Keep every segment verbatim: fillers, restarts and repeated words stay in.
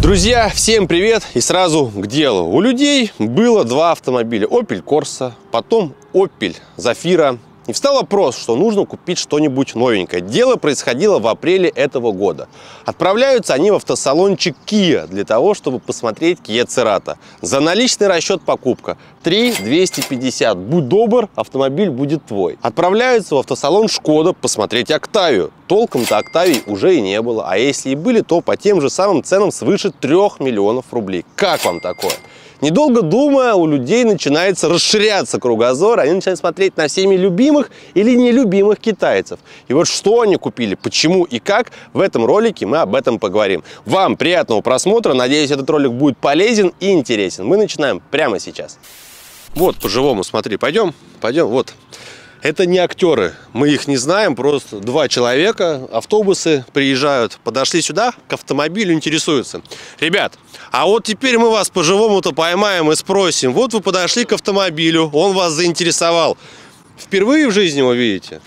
Друзья, всем привет и сразу к делу. У людей было два автомобиля: Opel Corsa, потом Opel Zafira. И встал вопрос, что нужно купить что-нибудь новенькое. Дело происходило в апреле этого года. Отправляются они в автосалончик Kia для того, чтобы посмотреть Kia Cerato. За наличный расчет покупка три двести пятьдесят. Будь добр, автомобиль будет твой. Отправляются в автосалон Шкода посмотреть Октавию. Толком-то Октавий уже и не было. А если и были, то по тем же самым ценам свыше трёх миллионов рублей. Как вам такое? Недолго думая, у людей начинается расширяться кругозор, они начинают смотреть на всеми любимых или нелюбимых китайцев. И вот что они купили, почему и как, в этом ролике мы об этом поговорим. Вам приятного просмотра, надеюсь, этот ролик будет полезен и интересен. Мы начинаем прямо сейчас. Вот, по-живому, смотри, пойдем, пойдем, вот. Это не актеры, мы их не знаем, просто два человека, автобусы приезжают, подошли сюда, к автомобилю, интересуются. Ребят, а вот теперь мы вас по-живому-то поймаем и спросим. Вот вы подошли к автомобилю, он вас заинтересовал. Впервые в жизни его видите?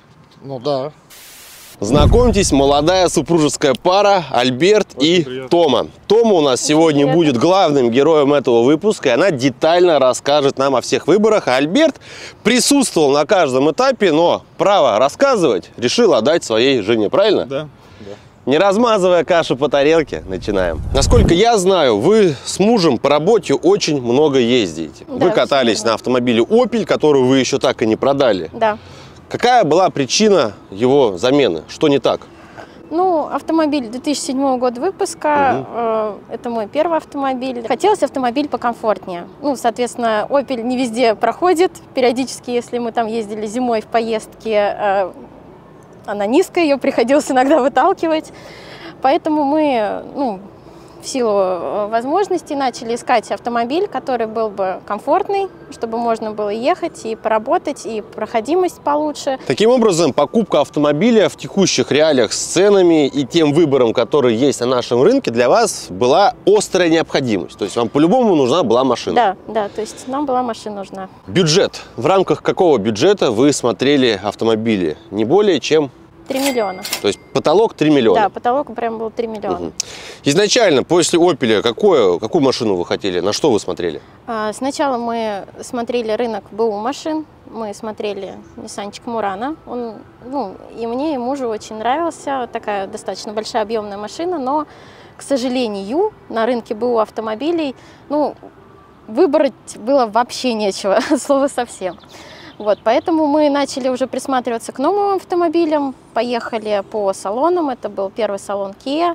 Ну да. Знакомьтесь, молодая супружеская пара Альберт Очень и приятно. Тома. Тома у нас Очень сегодня приятно. будет главным героем этого выпуска, и она детально расскажет нам о всех выборах. А Альберт присутствовал на каждом этапе, но право рассказывать решил отдать своей жене, правильно? Да. да. Не размазывая кашу по тарелке, начинаем. Насколько я знаю, вы с мужем по работе очень много ездите. Да, вы катались на автомобиле Opel, которую вы еще так и не продали. Да. Какая была причина его замены? Что не так? Ну, автомобиль две тысячи седьмого года выпуска, угу. э, это мой первый автомобиль. Хотелось автомобиль покомфортнее. Ну, соответственно, Opel не везде проходит. Периодически, если мы там ездили зимой в поездке, э, она низкая, ее приходилось иногда выталкивать. Поэтому мы, ну, в силу возможностей начали искать автомобиль, который был бы комфортный, чтобы можно было ехать и поработать, и проходимость получше. Таким образом, покупка автомобиля в текущих реалиях с ценами и тем выбором, который есть на нашем рынке, для вас была острая необходимость. То есть вам по-любому нужна была машина. Да, да, то есть нам была машина нужна. Бюджет. В рамках какого бюджета вы смотрели автомобили? Не более чем... три миллиона. То есть потолок три миллиона? Да, потолок прям был три миллиона. Угу. Изначально, после Opel, какую, какую машину вы хотели? На что вы смотрели? А, сначала мы смотрели рынок БУ машин. Мы смотрели Ниссанчик Мурано. Он, ну, и мне, и мужу очень нравился. Такая достаточно большая объемная машина, но, к сожалению, на рынке БУ автомобилей, ну, выбрать было вообще нечего, слова совсем. Вот, поэтому мы начали уже присматриваться к новым автомобилям, поехали по салонам, это был первый салон Kia.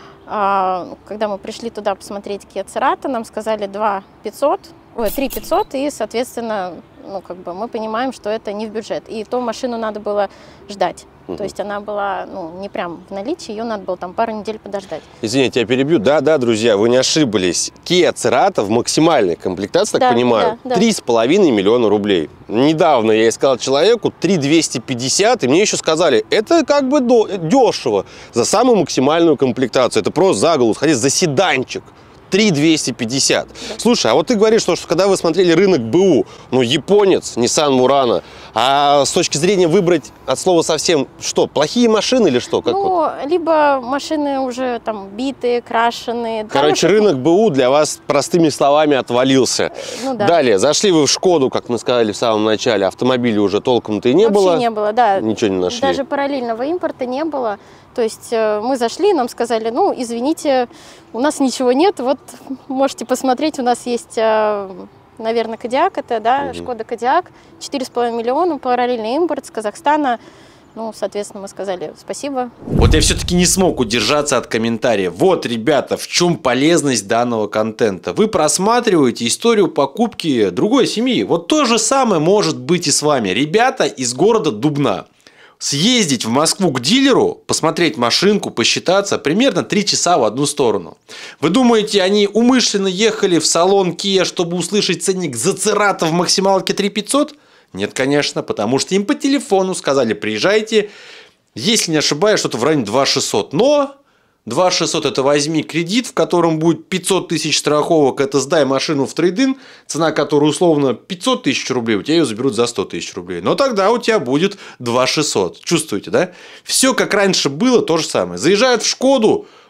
Когда мы пришли туда посмотреть Kia Cerato, нам сказали два пятьсот, ой, три пятьсот, и, соответственно, ну, как бы мы понимаем, что это не в бюджет. И ту машину надо было ждать. То есть она была, ну, не прям в наличии, ее надо было там пару недель подождать. Извините, я перебью. Да, да, друзья, вы не ошиблись. Kia Cerato в максимальной комплектации, так да, понимаю, да, да. три с половиной миллиона рублей. Недавно я искал человеку три двести пятьдесят, и мне еще сказали, это как бы дешево за самую максимальную комплектацию. Это просто за голову сходить, за седанчик. три двести пятьдесят. Да. Слушай, а вот ты говоришь, что, что когда вы смотрели рынок БУ, ну, японец, Nissan Murano, а с точки зрения выбрать от слова совсем, что, плохие машины или что? Как ну, вот? Либо машины уже там битые, крашеные. Короче, Там рынок БУ для вас, простыми словами, отвалился. Ну, да. Далее, зашли вы в Шкоду, как мы сказали в самом начале, автомобилей уже толком-то и не Вообще было. не было, да. Ничего не нашли. Даже параллельного импорта не было. То есть мы зашли, нам сказали, ну, извините, у нас ничего нет, вот можете посмотреть, у нас есть, наверное, Кодиак, это, да, угу. Шкода Кодиак, четыре с половиной миллиона, параллельный импорт с Казахстана. Ну, соответственно, мы сказали спасибо. Вот я все-таки не смог удержаться от комментария. Вот, ребята, в чем полезность данного контента. Вы просматриваете историю покупки другой семьи. Вот то же самое может быть и с вами. Ребята из города Дубна. Съездить в Москву к дилеру, посмотреть машинку, посчитаться примерно три часа в одну сторону. Вы думаете, они умышленно ехали в салон Kia, чтобы услышать ценник за Cerato в максималке три пятьсот? Нет, конечно, потому что им по телефону сказали, приезжайте, если не ошибаюсь, что-то в районе два шестьсот. Но два шестьсот это возьми кредит, в котором будет пятьсот тысяч страховок, это сдай машину в трейд-ин, цена которой условно пятьсот тысяч рублей, у тебя ее заберут за сто тысяч рублей. Но тогда у тебя будет два шестьсот. Чувствуете, да? Все как раньше было, то же самое. Заезжают в Шкоду,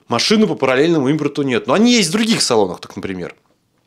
машины по параллельному импорту нет. Но они есть в других салонах, так, например.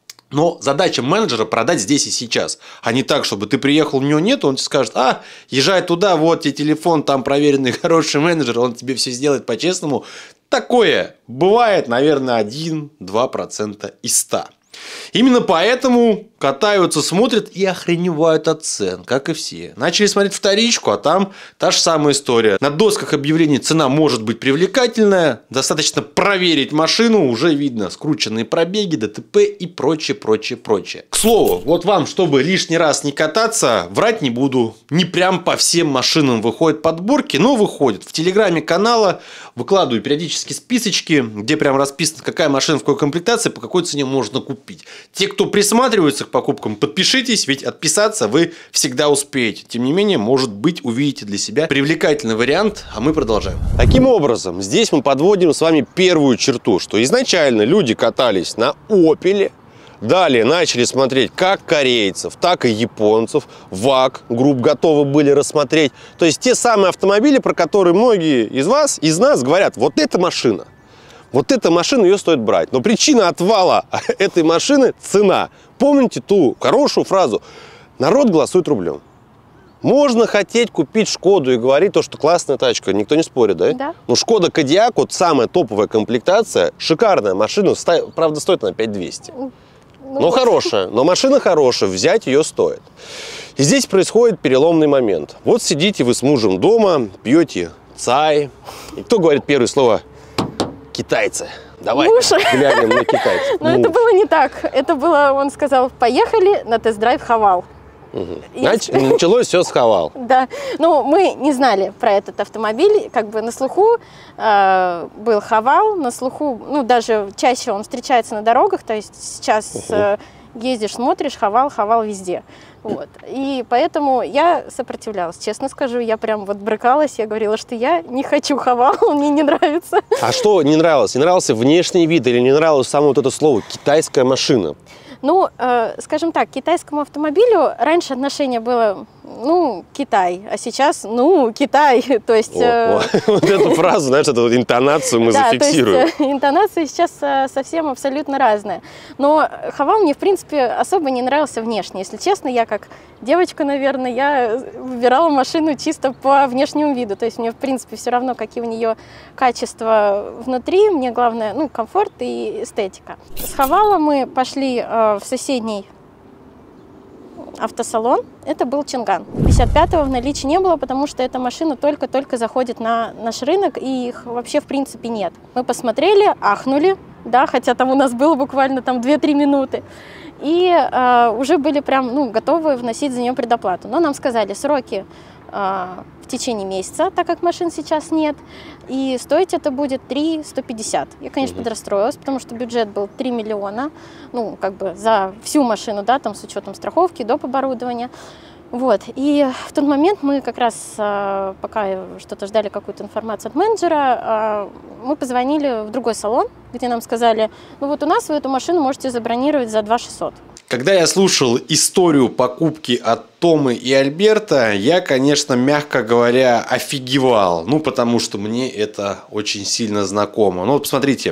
Но задача менеджера продать здесь и сейчас, а не так, чтобы ты приехал, у него нет, он тебе скажет: а, езжай туда, вот тебе телефон, там проверенный хороший менеджер, он тебе все сделает по-честному. Такое бывает, наверное, один-два процента из ста. Именно поэтому катаются, смотрят и охреневают от цен, как и все. Начали смотреть вторичку, а там та же самая история. На досках объявлений цена может быть привлекательная, достаточно проверить машину, уже видно скрученные пробеги, ДТП и прочее, прочее, прочее. К слову, вот вам, чтобы лишний раз не кататься, врать не буду, не прям по всем машинам выходят подборки, но выходят. В телеграме канала выкладываю периодически списочки, где прям расписано, какая машина в какой комплектации, по какой цене можно купить. Те, кто присматривается к покупкам, подпишитесь, ведь отписаться вы всегда успеете. Тем не менее, может быть, увидите для себя привлекательный вариант, а мы продолжаем. Таким образом, здесь мы подводим с вами первую черту, что изначально люди катались на Opel, далее начали смотреть как корейцев, так и японцев, ВАГ групп готовы были рассмотреть. То есть те самые автомобили, про которые многие из вас, из нас говорят: вот эта машина. Вот эта машина, ее стоит брать. Но причина отвала этой машины – цена. Помните ту хорошую фразу: народ голосует рублем. Можно хотеть купить Шкоду и говорить то, что классная тачка, никто не спорит, да? Да. Но Шкода Кодиак, вот самая топовая комплектация, шикарная машина, правда, стоит она пять тысяч двести. Ну, Но хорошая, но машина хорошая, взять ее стоит. И здесь происходит переломный момент. Вот сидите вы с мужем дома, пьете чай, и кто говорит первое слово? Китайцы. Давай глянем на китайцев. Но это было не так. Это было, он сказал: поехали на тест-драйв Хавал. Угу. Значит, началось все с Хавал. Да. Ну, мы не знали про этот автомобиль. Как бы на слуху э, был Хавал, на слуху, ну, даже чаще он встречается на дорогах. То есть сейчас угу. э, ездишь, смотришь, Хавал, Хавал везде. Вот. И поэтому я сопротивлялась, честно скажу, я прям вот брыкалась, я говорила, что я не хочу Хавал, он мне не нравится. А что не нравилось? Не нравился внешний вид или не нравилось само вот это слово «китайская машина»? Ну, э, скажем так, к китайскому автомобилю раньше отношение было, ну, Китай, а сейчас, ну, Китай, то есть... О, э... Вот эту фразу, знаешь, эту вот интонацию мы да, зафиксируем. То есть, э, интонация сейчас э, совсем абсолютно разная. Но Хавал мне, в принципе, особо не нравился внешне. Если честно, я как девочка, наверное, я выбирала машину чисто по внешнему виду. То есть мне, в принципе, все равно, какие у нее качества внутри. Мне главное, ну, комфорт и эстетика. С Хавала мы пошли э, в соседний автосалон. Это был Чинган. пятьдесят пятого в наличии не было, потому что эта машина только-только заходит на наш рынок, и их вообще в принципе нет. Мы посмотрели, ахнули, да, хотя там у нас было буквально там две-три минуты, и э, уже были прям, ну, готовы вносить за нее предоплату. Но нам сказали сроки э, в течение месяца, так как машин сейчас нет, и стоить это будет три тысячи сто пятьдесят. Я, конечно, mm-hmm. подрастроилась, потому что бюджет был три миллиона, ну, как бы за всю машину, да, там с учетом страховки, доп. Оборудования. Вот, и в тот момент мы как раз, пока что-то ждали какую-то информацию от менеджера, мы позвонили в другой салон, где нам сказали: ну вот у нас вы эту машину можете забронировать за два тысячи шестьсот. Когда я слушал историю покупки от Томы и Альберта, я, конечно, мягко говоря, офигевал. Ну, потому что мне это очень сильно знакомо. Ну, вот посмотрите,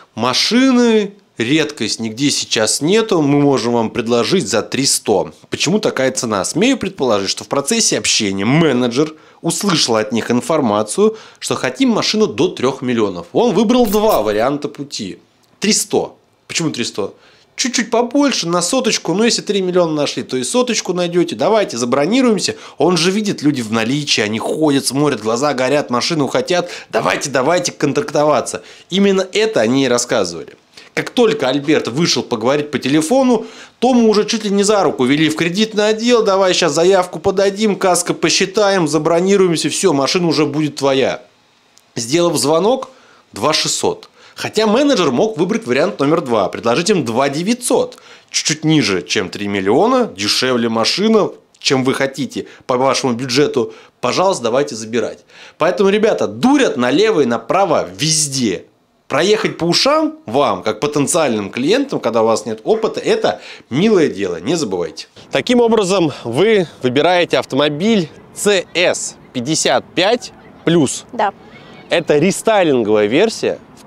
машины... редкость, нигде сейчас нету, мы можем вам предложить за три сто. Почему такая цена? Смею предположить, что в процессе общения менеджер услышал от них информацию, что хотим машину до трёх миллионов. Он выбрал два варианта пути. триста. Почему триста? Чуть-чуть побольше, на соточку. Но если три миллиона нашли, то и соточку найдете. Давайте забронируемся. Он же видит, люди в наличии, они ходят, смотрят, глаза горят, машину хотят. Давайте, давайте контрактоваться. Именно это они и рассказывали. Как только Альберт вышел поговорить по телефону, Тому уже чуть ли не за руку вели в кредитный отдел: давай сейчас заявку подадим, каско посчитаем, забронируемся, все, машина уже будет твоя. Сделав звонок, два тысячи шестьсот. Хотя менеджер мог выбрать вариант номер два, предложить им два тысячи девятьсот. Чуть-чуть ниже, чем три миллиона, дешевле машина, чем вы хотите по вашему бюджету. Пожалуйста, давайте забирать. Поэтому, ребята, дурят налево и направо везде. Проехать по ушам вам, как потенциальным клиентам, когда у вас нет опыта, это милое дело, не забывайте. Таким образом, вы выбираете автомобиль си эс пятьдесят пять плюс. Да. Это рестайлинговая версия в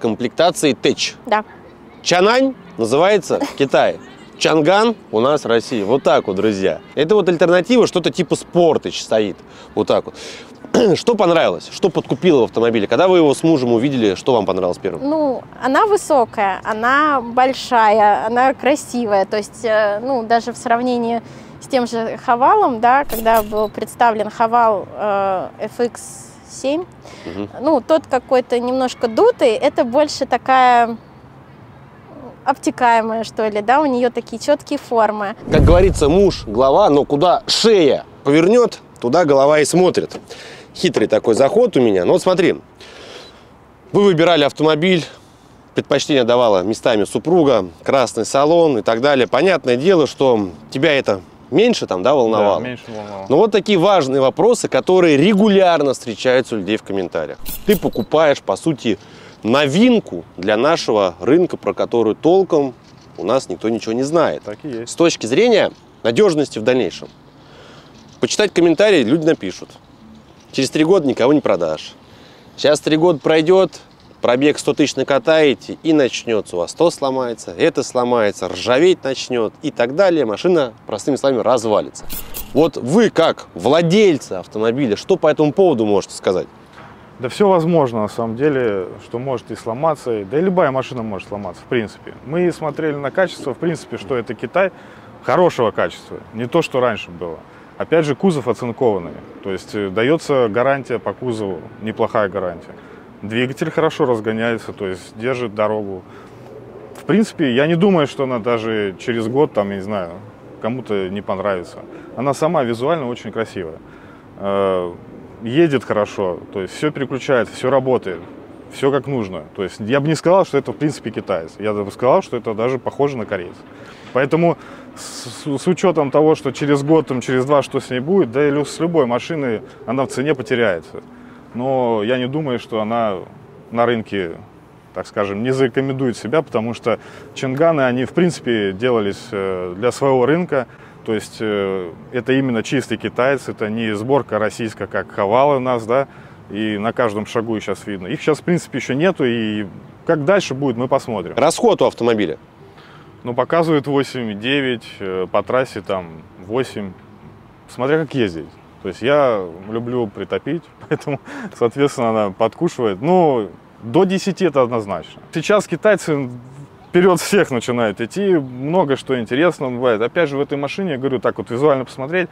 комплектацией Тэч. Да. Чанань называется в Китае. Чанган у нас в России. Вот так вот, друзья. Это вот альтернатива, что-то типа Спортыч стоит. Вот так вот. Что понравилось? Что подкупило в автомобиле? Когда вы его с мужем увидели, что вам понравилось первым? Ну, она высокая, она большая, она красивая. То есть, ну, даже в сравнении с тем же Хавалом, да, когда был представлен Хавал э, эф икс семь, угу. ну, тот какой-то немножко дутый, это больше такая обтекаемая, что ли, да, у нее такие четкие формы. Как говорится, муж – глава, но куда шея повернет, туда голова и смотрит. Хитрый такой заход у меня. Ну вот смотри, вы выбирали автомобиль, предпочтение давала местами супруга, красный салон и так далее. Понятное дело, что тебя это меньше там, да, волновало? Да, меньше волновало. Но вот такие важные вопросы, которые регулярно встречаются у людей в комментариях. Ты покупаешь, по сути, новинку для нашего рынка, про которую толком у нас никто ничего не знает. Так и есть. С точки зрения надежности в дальнейшем. Почитать комментарии люди напишут. Через три года никого не продашь. Сейчас три года пройдет, пробег сто тысяч накатаете, и начнется у вас то сломается, это сломается, ржаветь начнет и так далее. Машина, простыми словами, развалится. Вот вы, как владельцы автомобиля, что по этому поводу можете сказать? Да все возможно, на самом деле, что может и сломаться, да и любая машина может сломаться, в принципе. Мы смотрели на качество, в принципе, что это Китай хорошего качества, не то, что раньше было. Опять же, кузов оцинкованный, то есть дается гарантия по кузову, неплохая гарантия. Двигатель хорошо разгоняется, то есть держит дорогу. В принципе, я не думаю, что она даже через год, там, я не знаю, кому-то не понравится. Она сама визуально очень красивая. Едет хорошо, то есть все переключается, все работает, все как нужно. То есть я бы не сказал, что это в принципе китаец. Я бы сказал, что это даже похоже на корейца. Поэтому с, с учетом того, что через год, там, через два, что с ней будет, да и с любой машиной она в цене потеряется. Но я не думаю, что она на рынке, так скажем, не зарекомендует себя, потому что Чанганы, они в принципе делались для своего рынка. То есть э, это именно чистый китаец, это не сборка российская, как Хавалы у нас, да, и на каждом шагу их сейчас видно. Их сейчас, в принципе, еще нету, и как дальше будет, мы посмотрим. Расход у автомобиля? Ну, показывает восемь девять, э, по трассе там восемь, смотря как ездить. То есть я люблю притопить, поэтому, соответственно, она подкушивает. Ну, до десяти это однозначно. Сейчас китайцы вперед всех начинают идти, много что интересного бывает. Опять же, в этой машине, я говорю, так вот визуально посмотреть,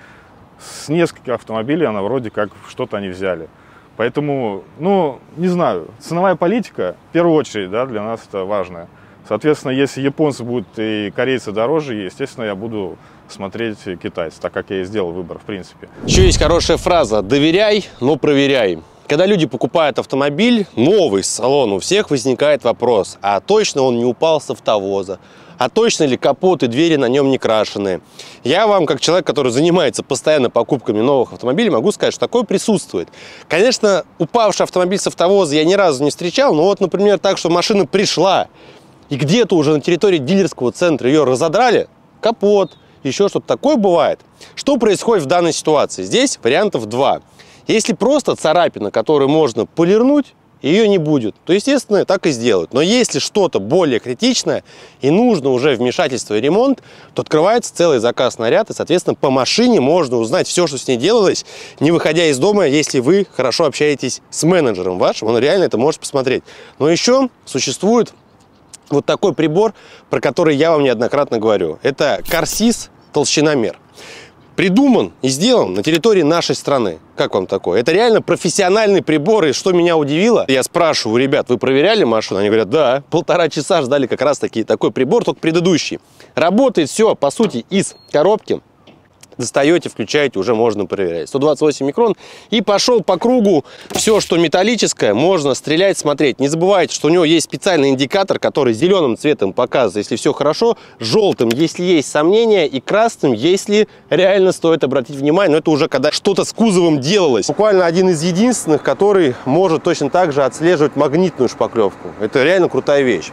с нескольких автомобилей она вроде как что-то они взяли. Поэтому, ну, не знаю, ценовая политика, в первую очередь, да, для нас это важно. Соответственно, если японцы будут и корейцы дороже, естественно, я буду смотреть китайцев, так как я и сделал выбор, в принципе. Еще есть хорошая фраза: доверяй, но проверяй. Когда люди покупают автомобиль, новый салон, у всех возникает вопрос, а точно он не упал с автовоза? А точно ли капот и двери на нем не крашеные? Я вам, как человек, который занимается постоянно покупками новых автомобилей, могу сказать, что такое присутствует. Конечно, упавший автомобиль с автовоза я ни разу не встречал, но вот, например, так, что машина пришла, и где-то уже на территории дилерского центра ее разодрали, капот, еще что-то такое бывает. Что происходит в данной ситуации? Здесь вариантов два. Если просто царапина, которую можно полирнуть, ее не будет, то, естественно, так и сделают. Но если что-то более критичное и нужно уже вмешательство и ремонт, то открывается целый заказ на ряд, и, соответственно, по машине можно узнать все, что с ней делалось, не выходя из дома, если вы хорошо общаетесь с менеджером вашим, он реально это может посмотреть. Но еще существует вот такой прибор, про который я вам неоднократно говорю. Это Car-Sys толщиномер. Придуман и сделан на территории нашей страны. Как вам такое? Это реально профессиональный прибор, и что меня удивило, я спрашиваю, ребят, вы проверяли машину? Они говорят, да. Полтора часа ждали как раз таки такой прибор, только предыдущий. Работает все, по сути, из коробки. Достаете, включаете, уже можно проверять. сто двадцать восемь микрон. И пошел по кругу. Все, что металлическое, можно стрелять, смотреть. Не забывайте, что у него есть специальный индикатор, который зеленым цветом показывает, если все хорошо, желтым, если есть сомнения, и красным, если реально стоит обратить внимание. Но это уже когда что-то с кузовом делалось. Буквально один из единственных, который может точно так же отслеживать магнитную шпаклевку. Это реально крутая вещь.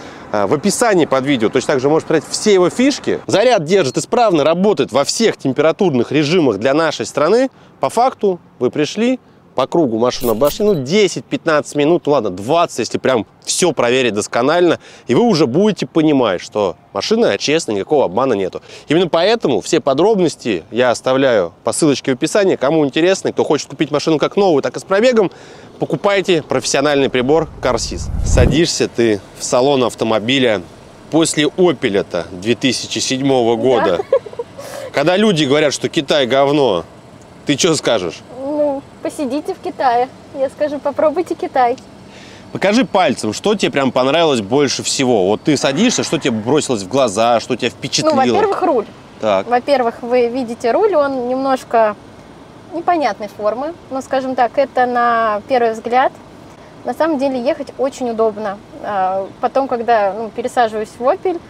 В описании под видео точно так же можете посмотреть все его фишки. Заряд держит исправно, работает во всех температурных режимах для нашей страны. По факту вы пришли, по кругу машину обошли, ну, десять-пятнадцать минут, ну, ладно, двадцать, если прям все проверить досконально, и вы уже будете понимать, что машина честная, никакого обмана нету. Именно поэтому все подробности я оставляю по ссылочке в описании. Кому интересно, кто хочет купить машину как новую, так и с пробегом, покупайте профессиональный прибор CarSys. Садишься ты в салон автомобиля после Opel-то две тысячи седьмого года. Да. Когда люди говорят, что Китай говно, ты что скажешь? Ну, посидите в Китае. Я скажу, попробуйте Китай. Покажи пальцем, что тебе прям понравилось больше всего. Вот ты садишься, что тебе бросилось в глаза, что тебя впечатлило? Ну, во-первых, руль. Так. Во-первых, вы видите руль, он немножко непонятной формы. Но, скажем так, это на первый взгляд. На самом деле ехать очень удобно. Потом, когда ну, пересаживаюсь в Opel,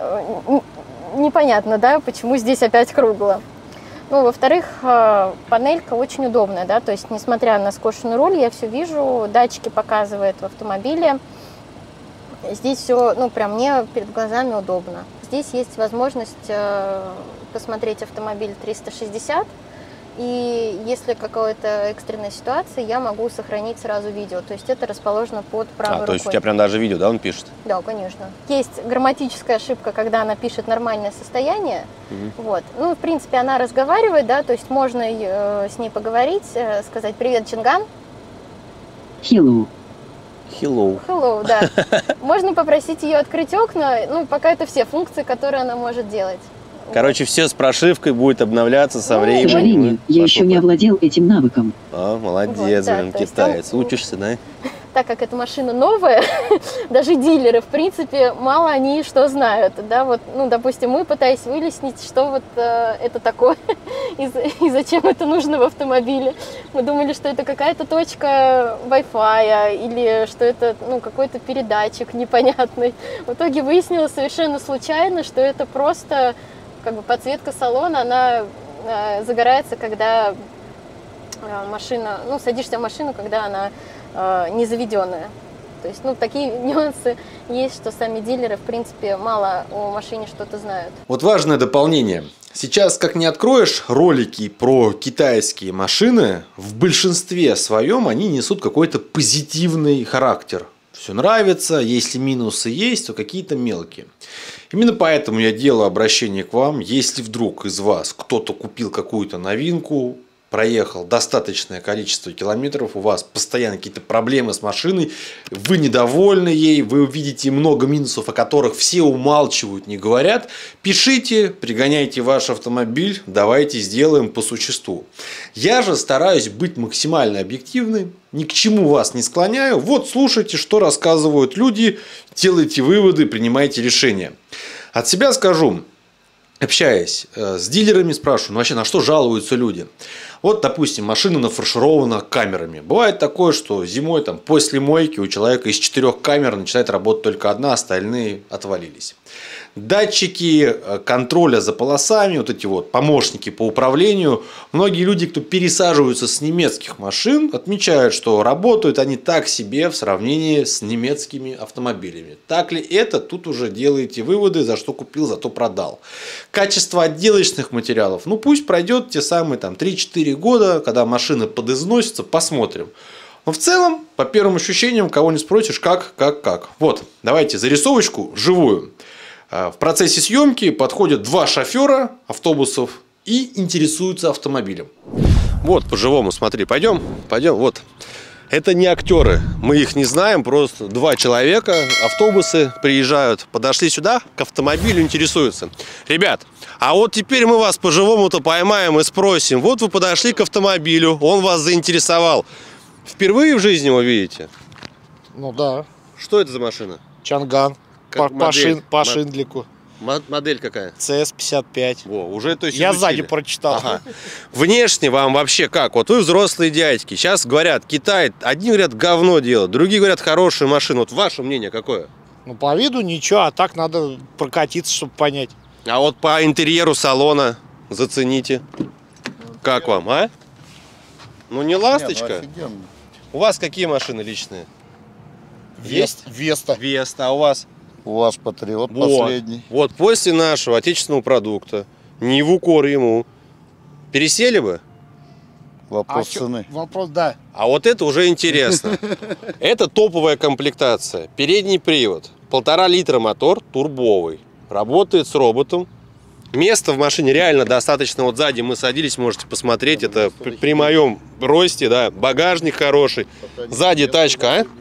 непонятно, да, почему здесь опять кругло. Ну, во-вторых, панелька очень удобная, да, то есть, несмотря на скошенный руль, я все вижу, датчики показывают в автомобиле. Здесь все, ну, прям мне перед глазами удобно. Здесь есть возможность посмотреть автомобиль триста шестьдесят, и если какая-то экстренная ситуация, я могу сохранить сразу видео. То есть это расположено под правой рукой. А, то есть у тебя прям даже видео, да, он пишет? Да, конечно. Есть грамматическая ошибка, когда она пишет нормальное состояние. Угу. Вот. Ну, в принципе, она разговаривает, да, то есть можно э, с ней поговорить, э, сказать «Привет, Чинган». Hello. Hello. Hello, да. Можно попросить ее открыть окна, ну, пока это все функции, которые она может делать. Короче, все с прошивкой будет обновляться со ну, временем. К сожалению, я еще не овладел этим навыком. А, молодец, вот, да, блин, китаец. Там, учишься, да? Так как эта машина новая, даже дилеры, в принципе, мало они что знают, да, вот, ну, допустим, мы пытались выяснить, что вот э, это такое и, и зачем это нужно в автомобиле. Мы думали, что это какая-то точка Wi-Fi или что это, ну, какой-то передатчик непонятный. В итоге выяснилось совершенно случайно, что это просто как бы подсветка салона, она э, загорается, когда э, машина, ну, садишься в машину, когда она э, не заведенная. То есть, ну, такие нюансы есть, что сами дилеры, в принципе, мало о машине что-то знают. Вот важное дополнение. Сейчас, как не откроешь ролики про китайские машины, в большинстве своем они несут какой-то позитивный характер. Все нравится, если минусы есть, то какие-то мелкие. Именно поэтому я делаю обращение к вам. Если вдруг из вас кто-то купил какую-то новинку, проехал достаточное количество километров, у вас постоянно какие-то проблемы с машиной, вы недовольны ей, вы увидите много минусов, о которых все умалчивают, не говорят, пишите, пригоняйте ваш автомобиль, давайте сделаем по существу. Я же стараюсь быть максимально объективным, ни к чему вас не склоняю. Вот слушайте, что рассказывают люди, делайте выводы, принимайте решения. От себя скажу, общаясь с дилерами, спрашиваю, ну вообще на что жалуются люди. Вот, допустим, машина нафарширована камерами. Бывает такое, что зимой там, после мойки у человека из четырех камер начинает работать только одна, остальные отвалились. Датчики контроля за полосами, вот эти вот помощники по управлению. Многие люди, кто пересаживаются с немецких машин, отмечают, что работают они так себе в сравнении с немецкими автомобилями. Так ли это? Тут уже делаете выводы, за что купил, за то продал. Качество отделочных материалов, ну пусть пройдет те самые там три-четыре года, когда машины подизносятся, посмотрим. Но в целом, по первым ощущениям, кого не спросишь, как, как, как. Вот, давайте зарисовочку живую. В процессе съемки подходят два шофера автобусов и интересуются автомобилем. Вот, по-живому, смотри, пойдем, пойдем, вот. Это не актеры, мы их не знаем, просто два человека, автобусы приезжают, подошли сюда, к автомобилю интересуются. Ребят, а вот теперь мы вас по-живому-то поймаем и спросим. Вот вы подошли к автомобилю, он вас заинтересовал. Впервые в жизни его видите? Ну да. Что это за машина? Чанган. По, по, шин, по шиндлику. Модель какая? Си эс пятьдесят пять. Во, уже, то есть, я изучили. Сзади прочитал. Ага. Внешне вам вообще как? Вот вы взрослые дядьки. Сейчас говорят, Китай, одни говорят говно делают, другие говорят хорошая машина. Вот ваше мнение какое? Ну по виду ничего, а так надо прокатиться, чтобы понять. А вот по интерьеру салона зацените. Как вам, а? Ну не ласточка? Нет, ну, у вас какие машины личные? Вест, Веста. Веста, а у вас? У вас Патриот вот, последний. Вот после нашего отечественного продукта, не в укор ему, пересели бы? Вопрос А чё- цены. Вопрос, да. А вот это уже интересно. Это топовая комплектация. Передний привод. Полтора литра мотор, турбовый. Работает с роботом. Места в машине реально достаточно. Вот сзади мы садились, можете посмотреть. Это при, при моем росте, да. Багажник хороший. Сзади тачка, а?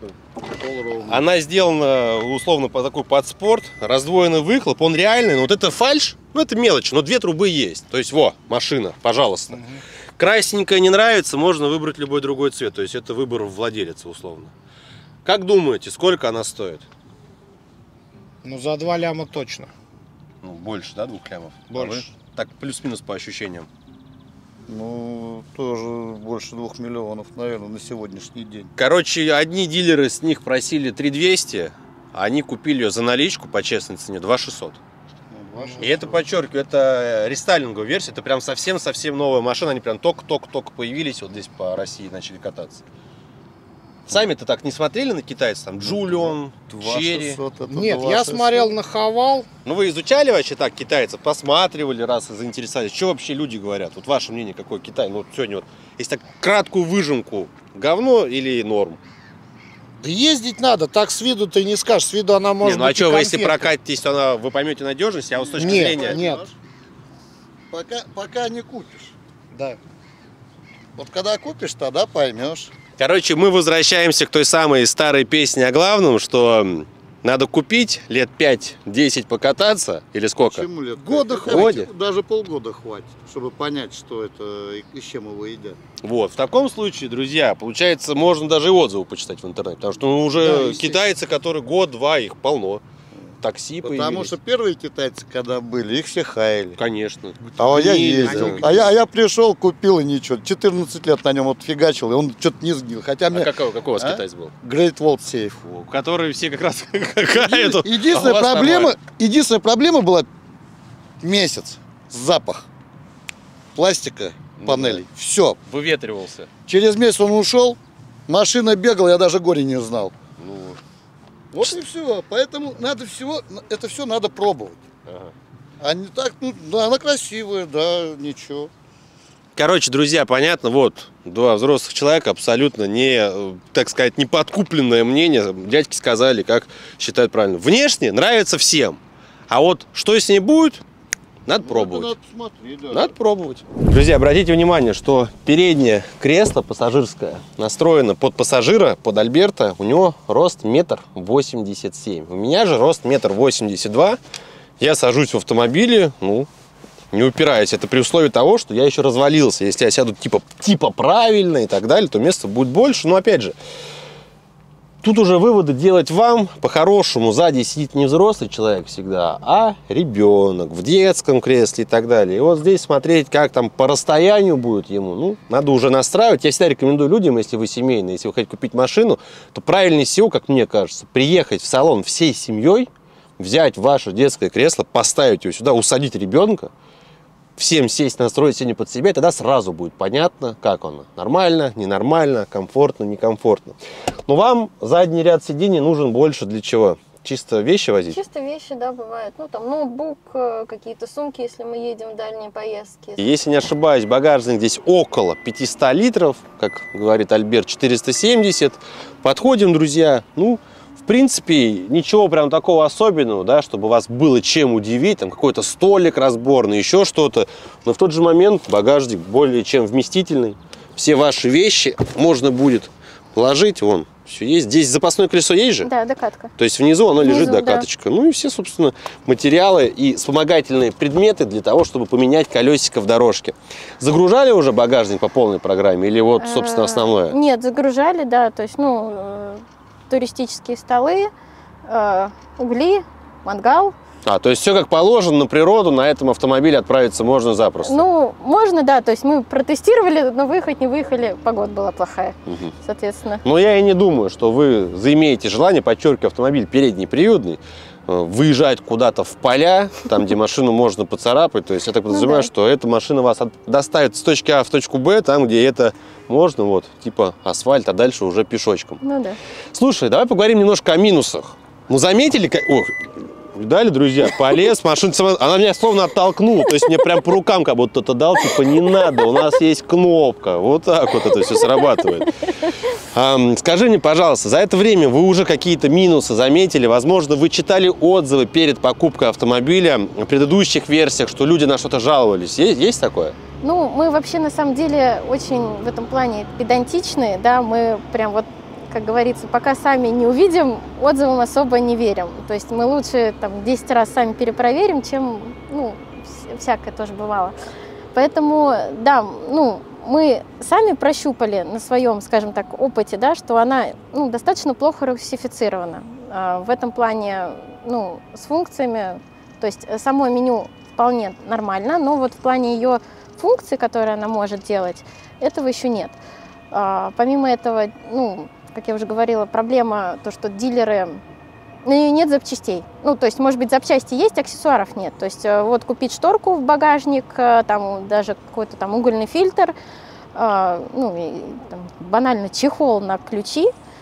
Она сделана условно по такой под спорт. Раздвоенный выхлоп. Он реальный, но вот это фальшь. Ну это мелочь, но две трубы есть. То есть, во, машина, пожалуйста. Красненькая не нравится, можно выбрать любой другой цвет. То есть это выбор владелица условно. Как думаете, сколько она стоит? Ну, за два ляма точно. Ну, больше, да, двух лямов? Больше. А вы? Так, плюс-минус по ощущениям. Ну, тоже больше двух миллионов, наверное, на сегодняшний день. Короче, одни дилеры с них просили три двести, а они купили ее за наличку по честной цене два шестьсот. И это, подчеркиваю, это рестайлинговая версия, это прям совсем-совсем новая машина, они прям только-только-только появились, вот здесь по России начали кататься. Сами-то так не смотрели на китайцев, там, Джулион, Черри? Нет, я смотрел на Хавал. Ну вы изучали вообще так китайцев, посматривали, раз и заинтересовались? Что вообще люди говорят? Вот ваше мнение, какой Китай? Ну вот сегодня вот, если так краткую выжимку, говно или норм? Да ездить надо, так с виду ты не скажешь, с виду она может Не, ну а быть и что, вы если конфетка. прокатитесь, то она, вы поймете надежность, а вот с точки Нет, зрения... нет. Пока, пока не купишь. Да. Вот когда купишь, тогда поймешь. Короче, мы возвращаемся к той самой старой песне о главном, что надо купить, лет пять-десять покататься, или сколько? Почему лет? Года хватит. Даже полгода хватит, чтобы понять, что это и с чем его едят. Вот, в таком случае, друзья, получается, можно даже и отзывы почитать в интернете, потому что ну, уже Да, китайцы, которые год-два, их полно. Такси Потому появились. что первые китайцы, когда были, их все хаяли. Конечно. А я Не, ездил. они- А я, а я пришел, купил и ничего. четырнадцать лет на нем вот фигачил, и он что-то не сгнил. Хотя А мне какой, какой у вас А? китайец был? Great Wall Safe. Который все как раз какая-то. Единственная А у вас проблема, нормально. единственная проблема была месяц. Запах пластика, Ну панелей. Все. Выветривался. Через месяц он ушел, машина бегала, я даже горе не знал. Ну, Вот и все. Поэтому надо всего, это все надо пробовать. ага. А не так, ну, да, она красивая, да, ничего. Короче, друзья, понятно, вот, два взрослых человека, абсолютно не, э, так сказать, не подкупленное мнение. Дядьки сказали, как считают правильно. Внешне нравится всем. А вот что с ней будет, надо пробовать. Надо смотреть, да. Надо пробовать. Друзья, обратите внимание, что переднее кресло пассажирское настроено под пассажира, под Альберта. У него рост метр восемьдесят семь. У меня же рост метр восемьдесят два. Я сажусь в автомобиле, ну, не упираясь. Это при условии того, что я еще развалился. Если я сяду типа, типа правильно и так далее, то места будет больше. Но опять же, тут уже выводы делать вам. По-хорошему, сзади сидит не взрослый человек всегда, а ребенок в детском кресле и так далее. И вот здесь смотреть, как там по расстоянию будет ему, ну, надо уже настраивать. Я всегда рекомендую людям, если вы семейные, если вы хотите купить машину, то правильнее всего, как мне кажется, приехать в салон всей семьей, взять ваше детское кресло, поставить его сюда, усадить ребенка, всем сесть, настроить сиденье под себя, и тогда сразу будет понятно, как оно. Нормально, ненормально, комфортно, некомфортно. Но вам задний ряд сидений нужен больше для чего? Чисто вещи возить? Чисто вещи, да, бывает. Ну, там, ноутбук, э, какие-то сумки, если мы едем в дальние поездки. Если не ошибаюсь, багажник здесь около пятисот литров, как говорит Альберт, четыреста семьдесят. Подходим, друзья, ну, в принципе, ничего прям такого особенного, да, чтобы вас было чем удивить, там какой-то столик разборный, еще что-то. Но в тот же момент багажник более чем вместительный. Все ваши вещи можно будет ложить, вон, все есть. Здесь запасное колесо есть же? Да, докатка. То есть внизу оно Внизу, лежит да. докаточка. Ну и все, собственно, материалы и вспомогательные предметы для того, чтобы поменять колесико в дорожке. Загружали уже багажник по полной программе или вот, собственно, основное? Нет, загружали, да, то есть, ну, э, туристические столы, э, угли, мангал. А, то есть все как положено, на природу, на этом автомобиле отправиться можно запросто. Ну, можно, да, то есть мы протестировали, но выехать не выехали, погода была плохая, Угу. соответственно. Но я и не думаю, что вы заимеете желание, подчеркиваю, автомобиль передний, приводный, э, выезжать куда-то в поля, там, где машину можно поцарапать. То есть я так подразумеваю, да. что эта машина вас от- доставит с точки А в точку Б, там, где это можно, вот, типа асфальт, а дальше уже пешочком. Ну да. Слушай, давай поговорим немножко о минусах. Ну, заметили, как... Ох, Видали, друзья? Полез, машина, она меня словно оттолкнула. То есть мне прям по рукам как будто кто-то дал, типа, не надо, у нас есть кнопка. Вот так вот это все срабатывает. А, скажи мне, пожалуйста, за это время вы уже какие-то минусы заметили? Возможно, вы читали отзывы перед покупкой автомобиля в предыдущих версиях, что люди на что-то жаловались. Есть, есть такое? Ну, мы вообще на самом деле очень в этом плане педантичные, да, мы прям вот, как говорится, пока сами не увидим, отзывам особо не верим. То есть мы лучше там десять раз сами перепроверим, чем, ну, всякое тоже бывало. Поэтому, да, ну, мы сами прощупали на своем, скажем так, опыте, да, что она, ну, достаточно плохо русифицирована. А в этом плане, ну, с функциями, то есть само меню вполне нормально, но вот в плане ее функций, которые она может делать, этого еще нет. А, помимо этого, ну, как я уже говорила, проблема то, что дилеры, на нее нет запчастей. Ну, то есть, может быть, запчасти есть, аксессуаров нет. То есть, вот купить шторку в багажник, там даже какой-то там угольный фильтр, ну, и, там, банально чехол на ключи,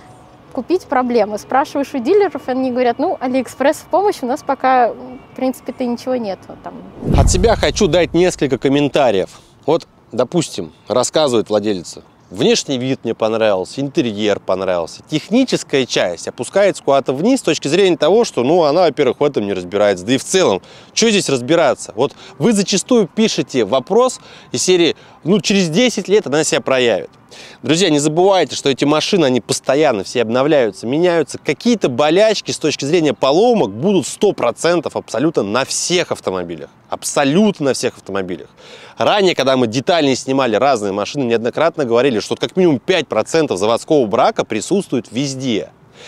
купить проблемы. Спрашиваешь у дилеров, они говорят, ну, Алиэкспресс в помощь, у нас пока, в принципе-то, ничего нет. Там. От себя хочу дать несколько комментариев. Вот, допустим, рассказывает владелица. Внешний вид мне понравился, интерьер понравился. Техническая часть опускается куда-то вниз с точки зрения того, что, ну, она, во-первых, в этом не разбирается. Да и в целом, что здесь разбираться? Вот вы зачастую пишете вопрос из серии, ну, через десять лет она себя проявит. Друзья, не забывайте, что эти машины, они постоянно все обновляются, меняются. Какие-то болячки с точки зрения поломок будут сто процентов абсолютно на всех автомобилях. Абсолютно на всех автомобилях. Ранее, когда мы детально снимали разные машины, неоднократно говорили, что как минимум пять процентов заводского брака присутствует везде.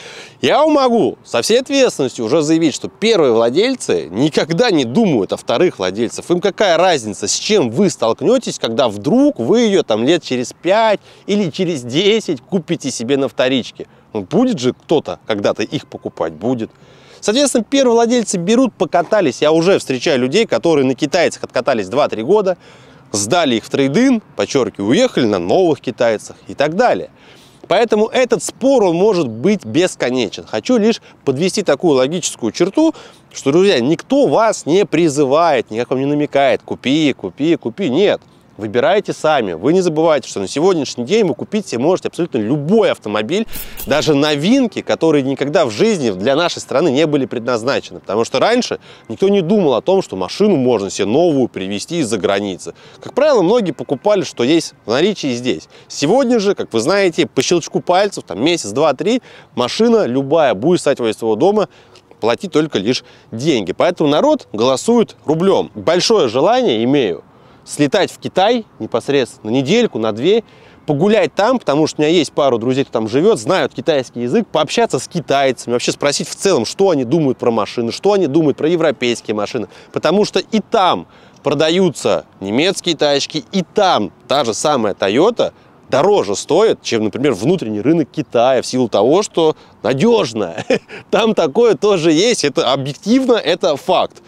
Я вам могу со всей ответственностью уже заявить, что первые владельцы никогда не думают о вторых владельцах. Им какая разница, с чем вы столкнетесь, когда вдруг вы ее там лет через пять или через десять купите себе на вторичке. Ну, будет же кто-то когда-то их покупать? Будет. Соответственно, первые владельцы берут, покатались. Я уже встречаю людей, которые на китайцах откатались два-три года, сдали их в трейд-ин, подчеркиваю, уехали на новых китайцах и так далее. Поэтому этот спор, он может быть бесконечен. Хочу лишь подвести такую логическую черту, что, друзья, никто вас не призывает, никак вам не намекает, купи, купи, купи. Нет, выбирайте сами. Вы не забывайте, что на сегодняшний день вы купить себе можете абсолютно любой автомобиль, даже новинки, которые никогда в жизни для нашей страны не были предназначены. Потому что раньше никто не думал о том, что машину можно себе новую привезти из-за границы. Как правило, многие покупали, что есть в наличии здесь. Сегодня же, как вы знаете, по щелчку пальцев, там месяц, два, три, машина любая будет стать возле своего дома, платить только лишь деньги. Поэтому народ голосует рублем. Большое желание имею слетать в Китай непосредственно на недельку, на две, погулять там, потому что у меня есть пару друзей, кто там живет, знают китайский язык, пообщаться с китайцами, вообще спросить в целом, что они думают про машины, что они думают про европейские машины, потому что и там продаются немецкие тачки, и там та же самая Toyota дороже стоит, чем, например, внутренний рынок Китая, в силу того, что надежная. Там такое тоже есть, это объективно, это факт.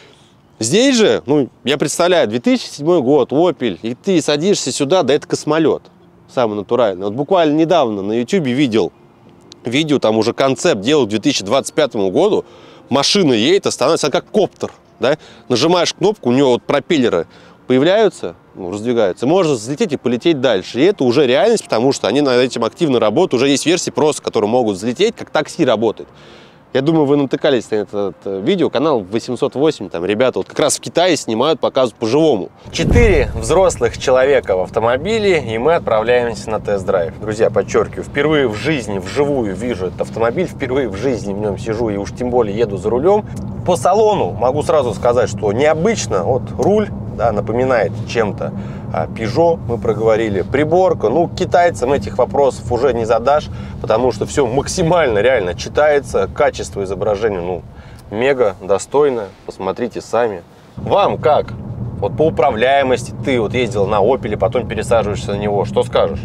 Здесь же, ну, я представляю, две тысячи седьмой год, Opel, и ты садишься сюда, да это космолет, самый натуральный. Вот буквально недавно на YouTube видел видео, там уже концепт делают к две тысячи двадцать пятому году, машина едет, становится как коптер, да? Нажимаешь кнопку, у него вот пропеллеры появляются, ну, раздвигаются, можно взлететь и полететь дальше. И это уже реальность, потому что они над этим активно работают, уже есть версии просто, которые могут взлететь, как такси работает. Я думаю, вы натыкались на это, это видео, канал восемьсот восемь, там ребята вот как раз в Китае снимают, показывают по-живому. Четыре взрослых человека в автомобиле, и мы отправляемся на тест-драйв. Друзья, подчеркиваю, впервые в жизни вживую вижу этот автомобиль, впервые в жизни в нем сижу и уж тем более еду за рулем. По салону могу сразу сказать, что необычно, вот руль, да, напоминает чем-то Peugeot, мы проговорили, приборка, ну, китайцам этих вопросов уже не задашь, потому что все максимально реально читается, качество изображения, ну, мега достойно, посмотрите сами. Вам как? Вот по управляемости ты вот ездил на Opel, потом пересаживаешься на него, что скажешь?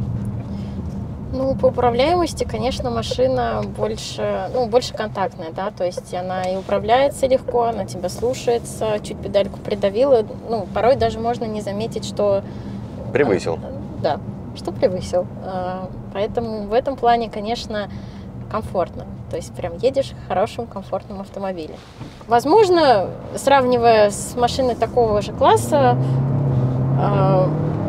Ну, по управляемости, конечно, машина больше, ну, больше контактная, да, то есть она и управляется легко, она тебя слушается, чуть педальку придавила, ну, порой даже можно не заметить, что... Превысил. Да, что превысил. Поэтому в этом плане, конечно, комфортно. то есть прям едешь в хорошем, комфортном автомобиле. Возможно, сравнивая с машиной такого же класса, э,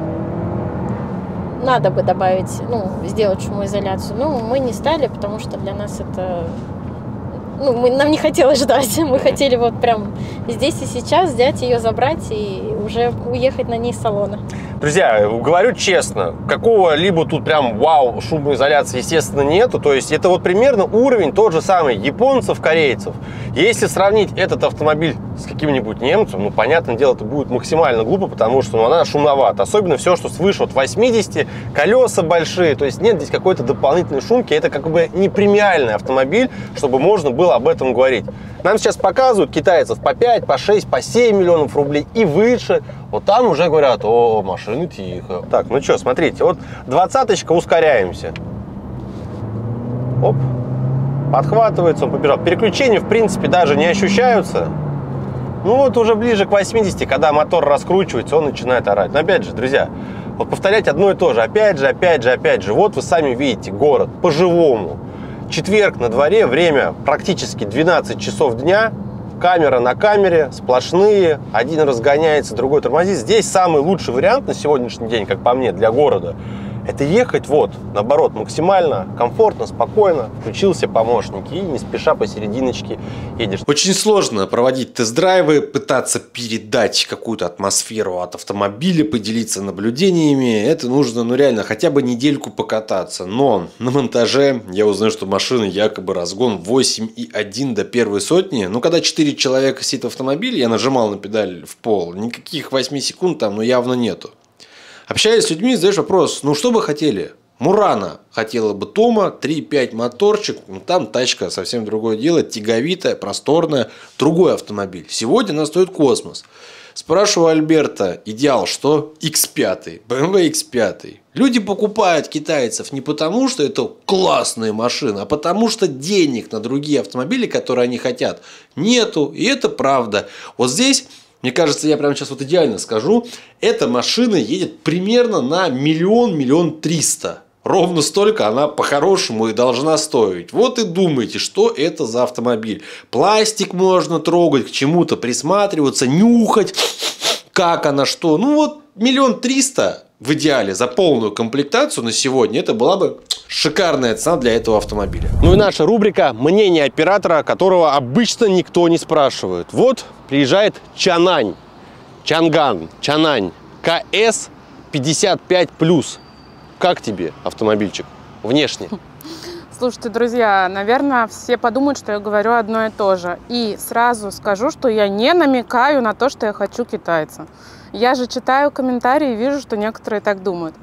надо бы добавить, ну, сделать шумоизоляцию, но мы не стали, потому что для нас это... Ну, мы, нам не хотелось ждать, мы хотели вот прям здесь и сейчас взять ее, забрать и уже уехать на ней с салона. Друзья, говорю честно, какого-либо тут прям вау шумоизоляции, естественно, нету. То есть это вот примерно уровень тот же самый японцев, корейцев. Если сравнить этот автомобиль с каким-нибудь немцем, ну, понятное дело, это будет максимально глупо, потому что ну, она шумновата. Особенно все, что свыше от восьмидесяти, колеса большие, то есть нет здесь какой-то дополнительной шумки. Это как бы не премиальный автомобиль, чтобы можно было об этом говорить. Нам сейчас показывают китайцев по пять, по шесть, по семь миллионов рублей и выше. Вот там уже говорят, о, машины тихо. Так, ну что, смотрите, вот двадцаточка, ускоряемся. Оп, подхватывается, он побежал. Переключения, в принципе, даже не ощущаются. Ну вот уже ближе к восьмидесяти, когда мотор раскручивается, он начинает орать. Но опять же, друзья, вот повторять одно и то же. Опять же, опять же, опять же. Вот вы сами видите город по-живому. Четверг на дворе, время практически двенадцать часов дня. Камера на камере, сплошные. Один разгоняется, другой тормозит. Здесь самый лучший вариант на сегодняшний день, как по мне, для города, это ехать вот, наоборот, максимально комфортно, спокойно. Включился помощник и не спеша посерединочке едешь. Очень сложно проводить тест-драйвы, пытаться передать какую-то атмосферу от автомобиля, поделиться наблюдениями. Это нужно, ну реально, хотя бы недельку покататься. Но на монтаже я узнаю, что машина якобы разгон восемь и один до первой сотни. Ну, когда четыре человека сидит в автомобиле, я нажимал на педаль в пол. Никаких восьми секунд там, ну, явно нету. Общаясь с людьми, задаешь вопрос, ну что бы хотели? Мурана хотела бы Тома, три и пять моторчик, ну там тачка совсем другое дело, тяговитая, просторная, другой автомобиль. Сегодня она стоит космос. Спрашиваю Альберта, идеал что? икс пять, бэ эм вэ икс пять. Люди покупают китайцев не потому, что это классные машины, а потому что денег на другие автомобили, которые они хотят, нету. И это правда. Вот здесь... Мне кажется, я прямо сейчас вот идеально скажу, эта машина едет примерно на миллион, миллион триста. Ровно столько она по-хорошему и должна стоить. Вот и думайте, что это за автомобиль. Пластик можно трогать, к чему-то присматриваться, нюхать, как она что. Ну вот миллион триста в идеале за полную комплектацию на сегодня, это была бы шикарная цена для этого автомобиля. Ну и наша рубрика «Мнение оператора», которого обычно никто не спрашивает. Вот приезжает Чанань, Чанган, Чанань, ка эс пятьдесят пять плюс. Как тебе автомобильчик внешне? Слушайте, друзья, наверное, все подумают, что я говорю одно и то же. И сразу скажу, что я не намекаю на то, что я хочу китайца. Я же читаю комментарии и вижу, что некоторые так думают.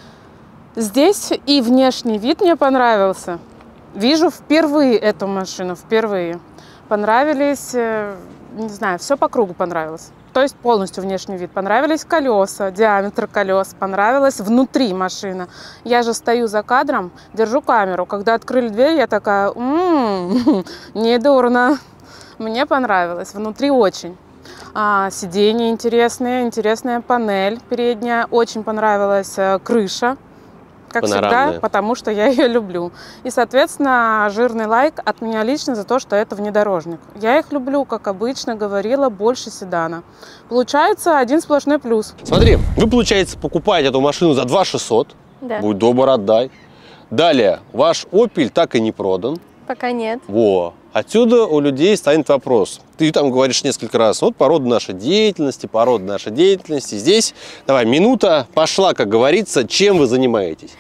Здесь и внешний вид мне понравился. Вижу впервые эту машину, впервые. Понравились, не знаю, все по кругу понравилось. То есть полностью внешний вид. Понравились колеса, диаметр колес, понравилась внутри машина. Я же стою за кадром, держу камеру. Когда открыли дверь, я такая, м-м, недурно. Мне понравилось, внутри очень. А, сиденья интересные, интересная панель передняя. Очень понравилась крыша. Как всегда, потому что я ее люблю. И, соответственно, жирный лайк от меня лично за то, что это внедорожник. Я их люблю, как обычно говорила, больше седана. Получается один сплошной плюс. Смотри, вы, получается, покупаете эту машину за два шестьсот. Да. Будь добр, отдай. Далее, ваш Opel так и не продан. Пока нет. Во. Отсюда у людей станет вопрос. Ты там говоришь несколько раз, вот по роду нашей деятельности, по роду нашей деятельности. Здесь, давай, минута пошла, как говорится. Чем вы занимаетесь?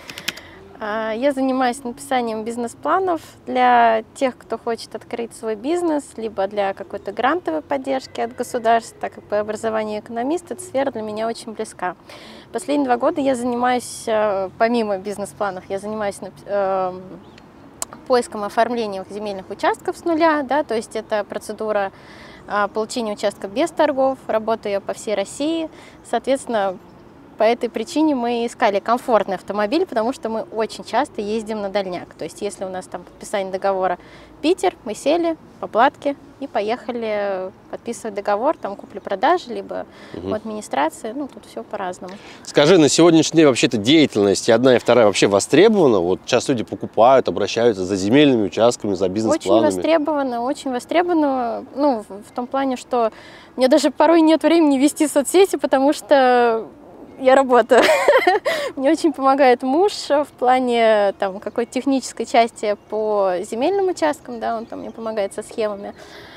Я занимаюсь написанием бизнес-планов для тех, кто хочет открыть свой бизнес, либо для какой-то грантовой поддержки от государства, так как по образованию экономист, эта сфера для меня очень близка. Последние два года я занимаюсь, помимо бизнес-планов, я занимаюсь поиском оформления земельных участков с нуля, да, то есть это процедура а, получения участка без торгов, работаю я по всей России, соответственно, По этой причине мы искали комфортный автомобиль, потому что мы очень часто ездим на дальняк. То есть если у нас там подписание договора Питер, мы сели по платке и поехали подписывать договор, там купли-продажи, либо Угу. у администрации, ну тут все по-разному. Скажи, на сегодняшний день вообще-то деятельность и одна и вторая вообще востребована? Вот сейчас люди покупают, обращаются за земельными участками, за Очень бизнес-планами. востребовано, очень востребовано, ну, в, в том плане, что мне даже порой нет времени вести соцсети, потому что я работаю. Мне очень помогает муж в плане там какой-то технической части по земельным участкам, да, он там мне помогает со схемами.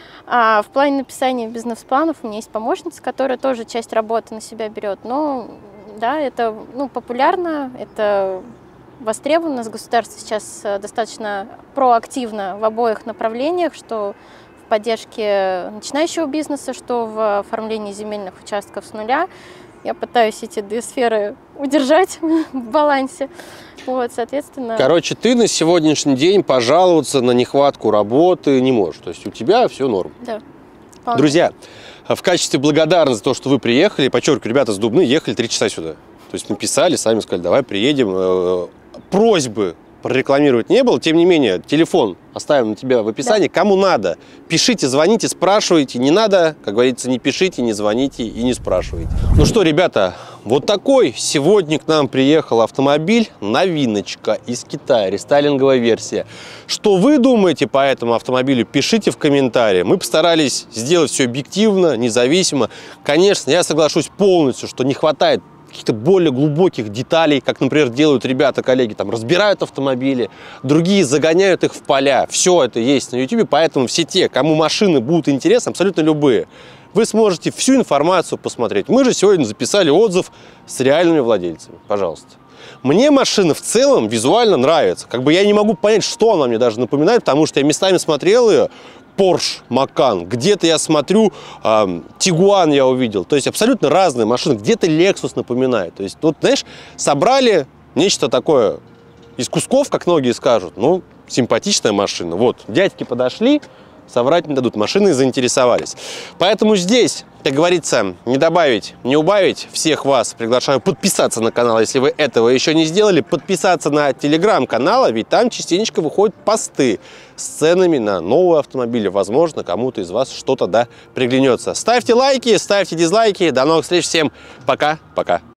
А в плане написания бизнес-планов у меня есть помощница, которая тоже часть работы на себя берет. Но да, это ну, популярно, это востребовано. У нас государство сейчас достаточно проактивно в обоих направлениях, что в поддержке начинающего бизнеса, что в оформлении земельных участков с нуля. Я пытаюсь эти две сферы удержать в балансе. Вот, соответственно... Короче, ты на сегодняшний день пожаловаться на нехватку работы не можешь. То есть у тебя все норм. Да. Вполне. Друзья, в качестве благодарности за то, что вы приехали, подчеркиваю, ребята с Дубны ехали три часа сюда. То есть написали, сами сказали, давай приедем. Просьбы прорекламировать не было. Тем не менее, телефон оставим на тебя в описании. Да. Кому надо, пишите, звоните, спрашивайте. Не надо, как говорится, не пишите, не звоните и не спрашивайте. Ну что, ребята, вот такой сегодня к нам приехал автомобиль. Новиночка из Китая, рестайлинговая версия. Что вы думаете по этому автомобилю, пишите в комментарии. Мы постарались сделать все объективно, независимо. Конечно, я соглашусь полностью, что не хватает каких-то более глубоких деталей, как, например, делают ребята, коллеги, там, разбирают автомобили, другие загоняют их в поля. Все это есть на ютубе, поэтому все те, кому машины будут интересны, абсолютно любые, вы сможете всю информацию посмотреть. Мы же сегодня записали отзыв с реальными владельцами. Пожалуйста. Мне машина в целом визуально нравится. Как бы я не могу понять, что она мне даже напоминает, потому что я местами смотрел ее, Porsche Macan, где-то я смотрю, э, Tiguan я увидел, то есть абсолютно разные машины, где-то Lexus напоминает, то есть вот, знаешь, собрали нечто такое из кусков, как многие скажут, ну, симпатичная машина, вот, дядьки подошли, соврать не дадут, машины заинтересовались, поэтому здесь, как говорится, не добавить, не убавить, всех вас приглашаю подписаться на канал, если вы этого еще не сделали, подписаться на телеграм-канал, ведь там частенько выходят посты с ценами на новые автомобили. Возможно, кому-то из вас что-то да приглянется. Ставьте лайки, ставьте дизлайки. До новых встреч. Всем пока-пока.